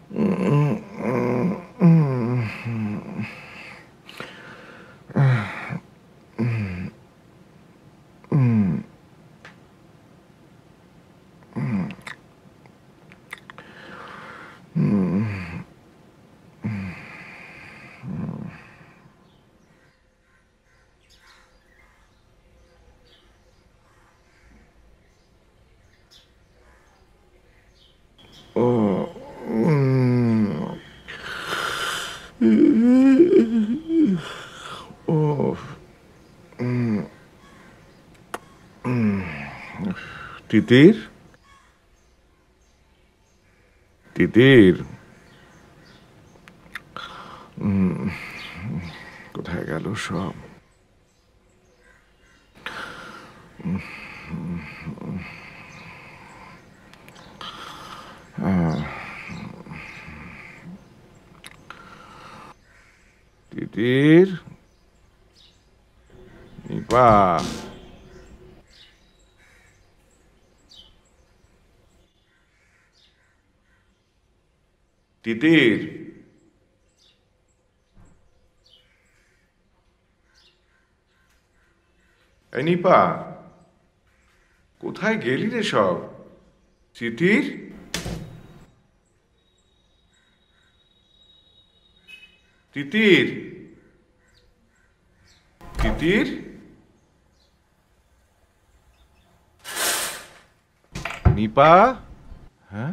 তিতির, তিতির, কোথায় গেল সব? তিতির, নিপা, তিতির, এই নিপা, কোথায় গেলি রে সব? তিতির, তিতির, তিতির, নিপা। হ্যাঁ,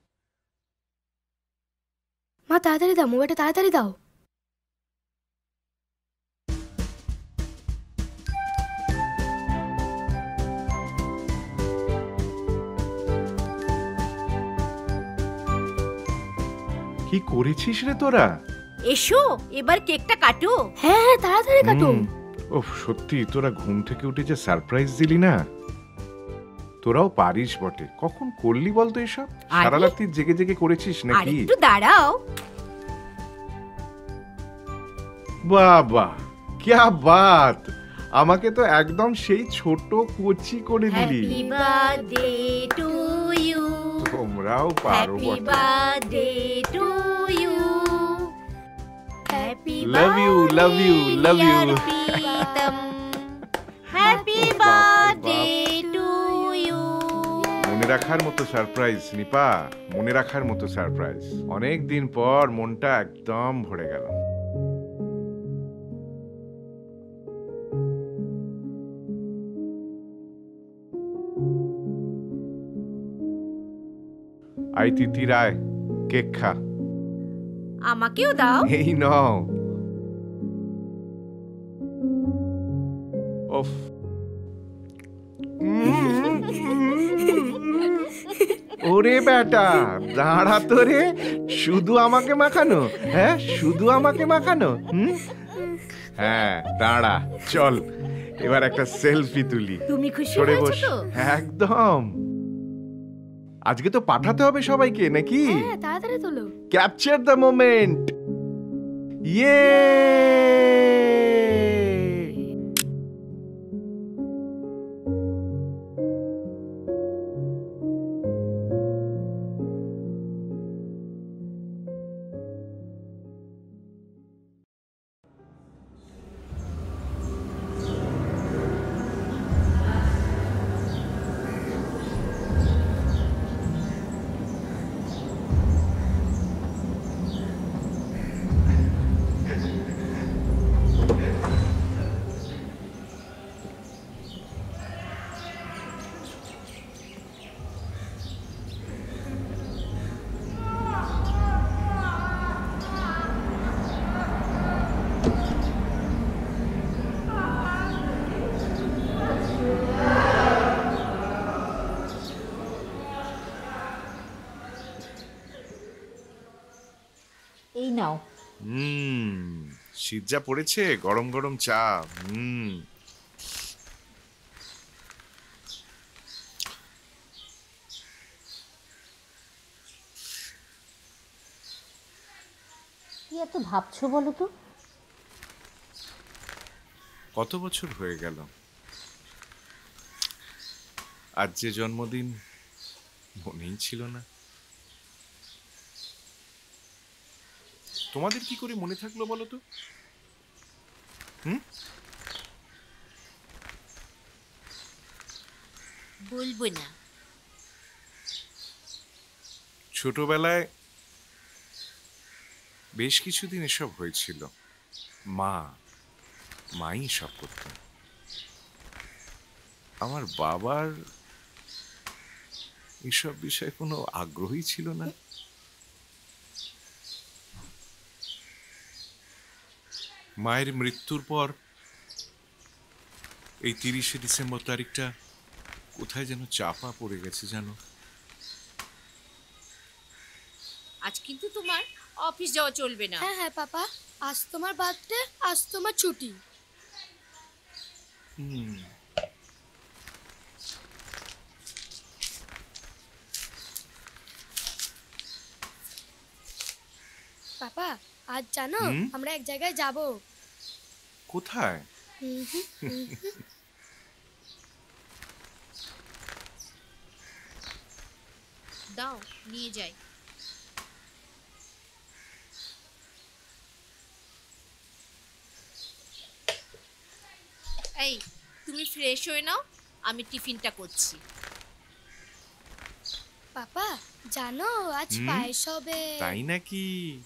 মা তাড়াতাড়ি দাও, মোবাইলটা তাড়াতাড়ি দাও। কি করেছিস রে তোরা? এসো এবার কেকটা কাটো। হ্যাঁ হ্যাঁ তাড়াতাড়ি কাটো। ওহ, সত্যি তোরা ঘুম থেকে উঠে যে সারপ্রাইজ দিলি না, তোরাও পারিস বটে। কখন করলি বলতো এসব? সারা রাত্রি জেগে জেগে করেছিস নাকি? একটু দাঁড়াও। বাবা, क्या बात! আমাকে তো একদম সেই ছোট কোচি করে দিলি। Happy birthday to you. তোমরাও পারো বটে। Happy birthday to you. Happy love you, love you, love you. Pritam. Happy birthday to you. মনে রাখার মতো সারপ্রাইজ নিপা, মনে রাখার মতো সারপ্রাইজ। অনেক দিন পর মনটা একদম ভরে গেল। আই তিতির, আয় কেক খা। আমাকেও দাও। এই নাও। ওফ, ওরে বেটা দাঁড়া তো রে, শুধু আমাকে মাখানো? হ্যাঁ, শুধু আমাকে মাখানো? হ্যাঁ দাঁড়া, চল এবার একটা সেলফি তুলি। তুমি খুশি সরে হয়েছো বস। তো? একদম। আজকে তো পাঠাতে হবে সবাইকে নাকি? হ্যাঁ তাড়াতাড়ি তোলো। Capture the moment. ইয়ে! এই নাও। শীত যা পড়েছে, গরম গরম চা। কি এত ভাবছো বলো তো? কত বছর হয়ে গেল, আজ যে জন্মদিন মনেই ছিল না। তোমাদের কি করে মনে থাকলো বলো তো? বলবো না। ছোটবেলায় বেশ কিছুদিন এসব হয়েছিল। মাই সব করত। আমার বাবার এসব বিষয়ে কোনো আগ্রহই ছিল না। মায়ের মৃত্যুর পর এই 30শে ডিসেম্বর তারিখটা কোথায় যেন চাপা পড়ে গেছে জানো। আজ কিন্তু তোমার অফিস যাওয়া চলবে না। হ্যাঁ হ্যাঁ পাপা, আজ তোমার বার্থডে, আজ তোমার ছুটি। পাপা আজ জানো আমরা এক জায়গায় যাব। কোথায়? দাও নিয়ে যাই। এই তুমি ফ্রেশ হয়ে নাও, আমি টিফিনটা করছি। পাপা জানো আজ পায়েস হবে। তাই নাকি?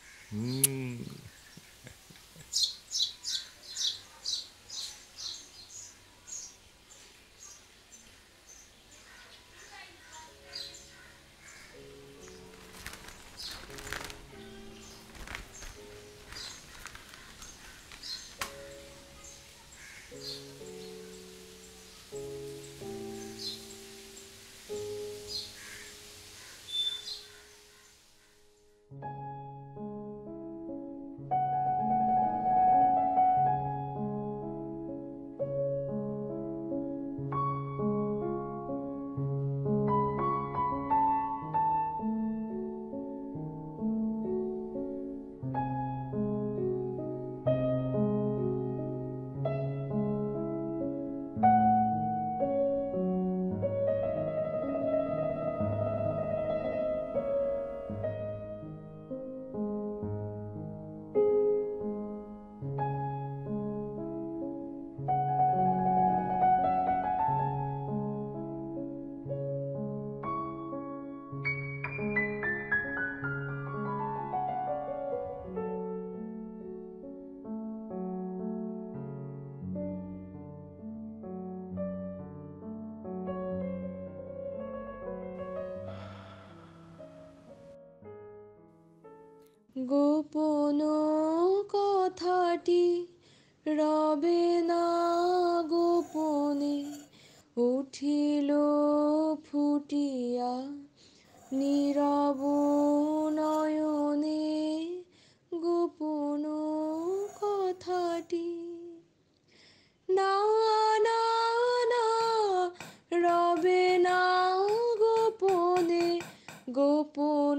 গোপন কথাটি রবে না গোপনে, উঠিল ফুটিয়া নীরব নয়নে। গোপন কথাটি না না না রবে না গোপনে, গোপন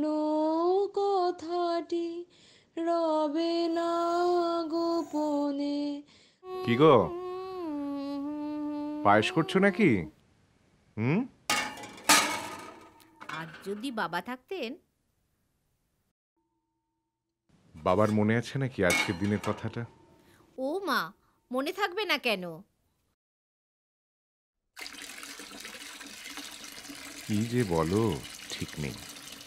কথাটি রবে না গোপনে। কি গো, পায়েস করছো নাকি? আজ যদি বাবা থাকতেন। বাবার মনে আছে নাকি আজকের দিনের কথাটা? ও মা, মনে থাকবে না কেন? কি যে বলো ঠিক নেই,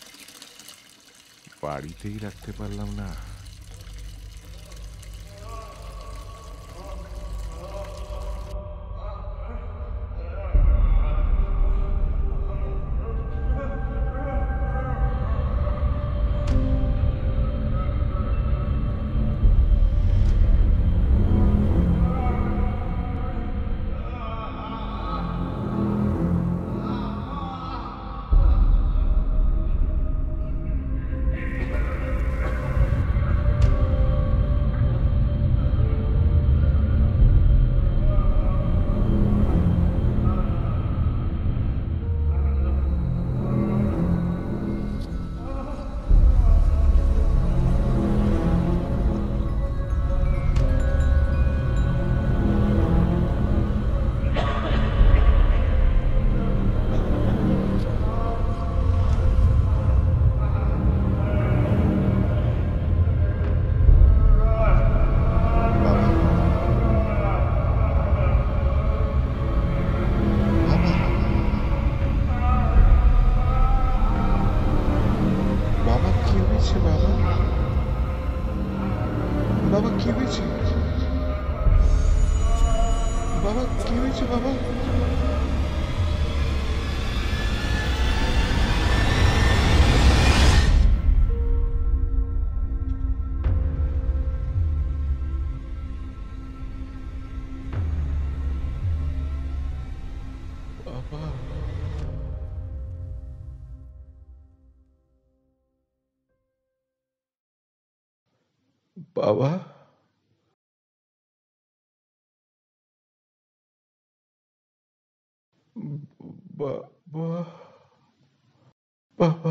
বাড়িতেই রাখতে পারলাম না। বাবা কি হয়েছে বাবা? বাবা বাবা বাবা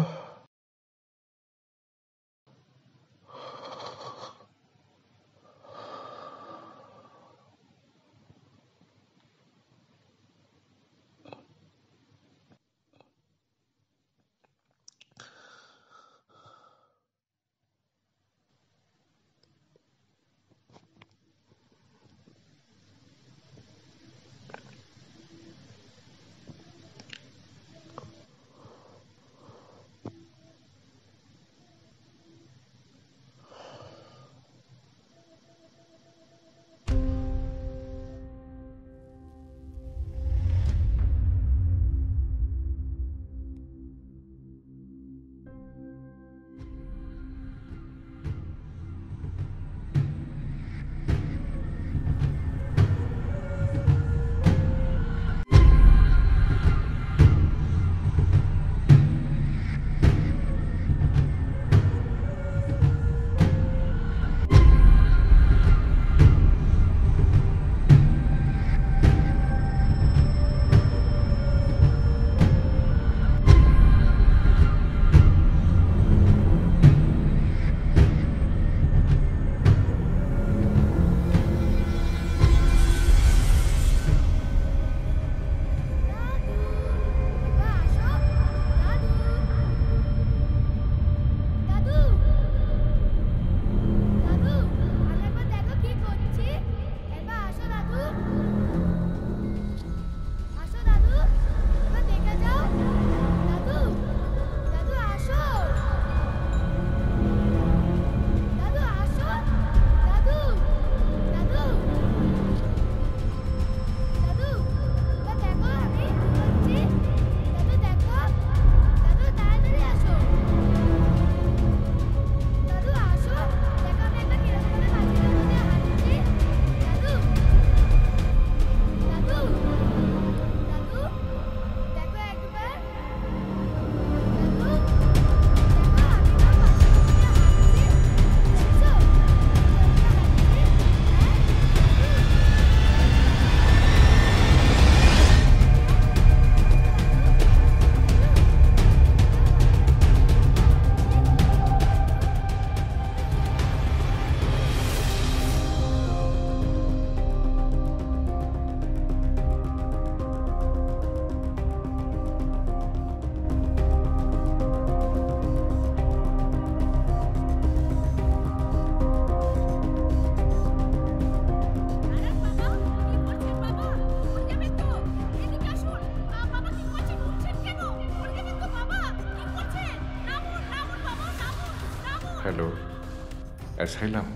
হ্যালো অ্যাসাইলাম,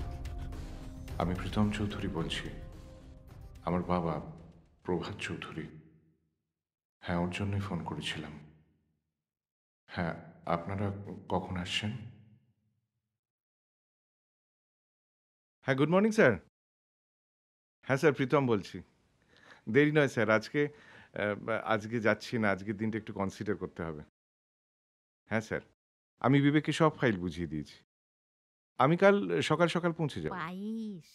আমি প্রীতম চৌধুরী বলছি। আমার বাবা প্রভাত চৌধুরী। হ্যাঁ, ওর জন্যই ফোন করেছিলাম। হ্যাঁ, আপনারা কখন আসছেন? হ্যাঁ, গুড মর্নিং স্যার। হ্যাঁ স্যার, প্রীতম বলছি। দেরি নয় স্যার, আজকে যাচ্ছি না, আজকের দিনটা একটু কনসিডার করতে হবে। হ্যাঁ স্যার, আমি বিবেককে সব ফাইল বুঝিয়ে দিয়েছি। আমি কাল সকাল সকাল পৌঁছে যাব। 22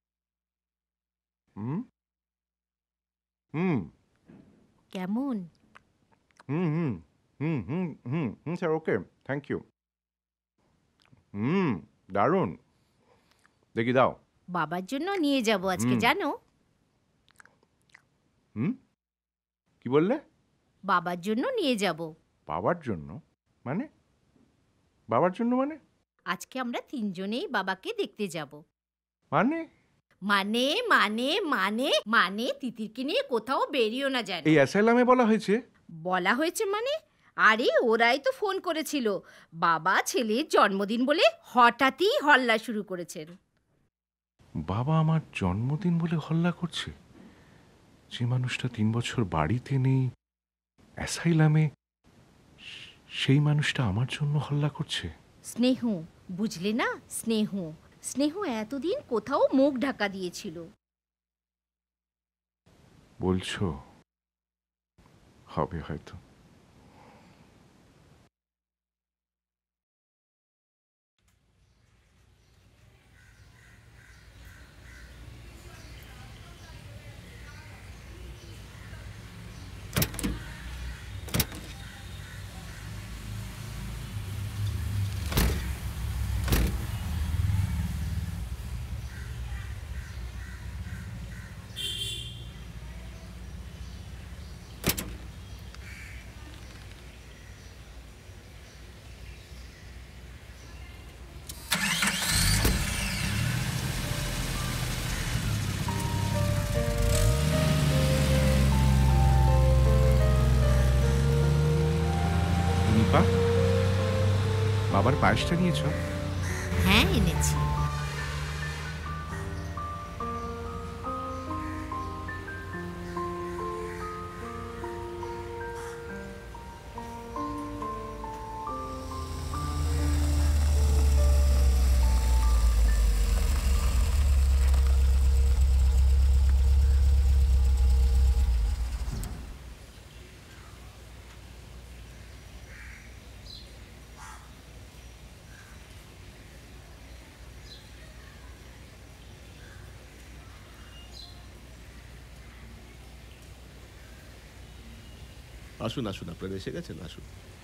হুম হুম কেমন? হুম হুম হুম হুম হুম হুম স্যার, ওকে, থ্যাংক ইউ। দারুণ। দেখি দাও। বাবার জন্য নিয়ে যাব আজকে, জানো? কি বললে? বাবার জন্য নিয়ে যাব। বাবার জন্য মানে? বাবার জন্য মানে? আজকে আমরা তিনজনেই বাবাকে দেখতে যাব। মানে মানে মানে মানে মানে তিতিরকে নিয়ে কোথাও বেরিও না জানো। এই অ্যাসাইলামে বলা হয়েছে? বলা হয়েছে মানে? আরে ওরাই তো ফোন করেছিল। বাবা ছেলের জন্মদিন বলে হঠাৎই হল্লা শুরু করেছেন। বাবা আমার জন্মদিন বলে হল্লা করছে? যে মানুষটা 3 বছর বাড়িতে নেই, অ্যাসাইলামে, সেই মানুষটা আমার জন্য হল্লা করছে। স্নেহ, বুঝলে না? স্নেহ। স্নেহ এতদিন কোথাও মুখ ঢাকা দিয়েছিল। বলছো হবে হয়তো। নিপা, বাবার পায়েসটা নিয়েছো? হ্যাঁ, এনেছি। আসুন আসুন, আপনারা এসে গেছেন, আসুন।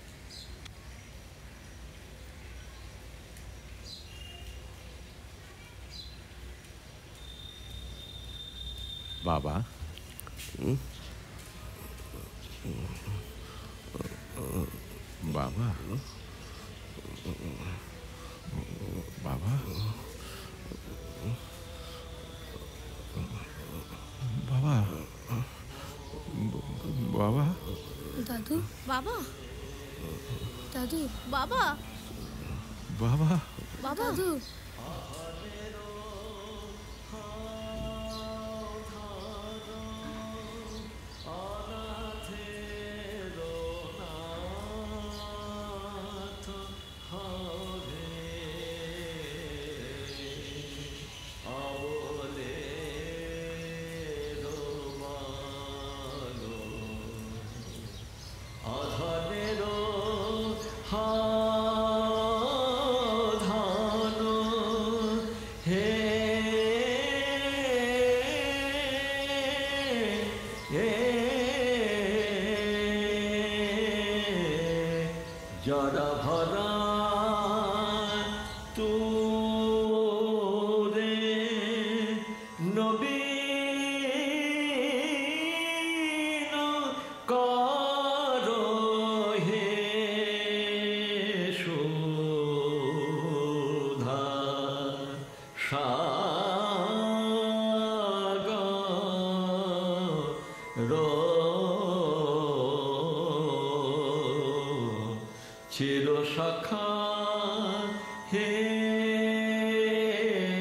বাবা, বাবা, বাবা, বাবা, বাবা, দাদু, বাবা, দাদু, বাবা, বাবা, বাবা, দাদু।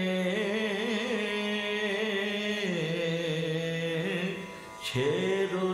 ছেড়ো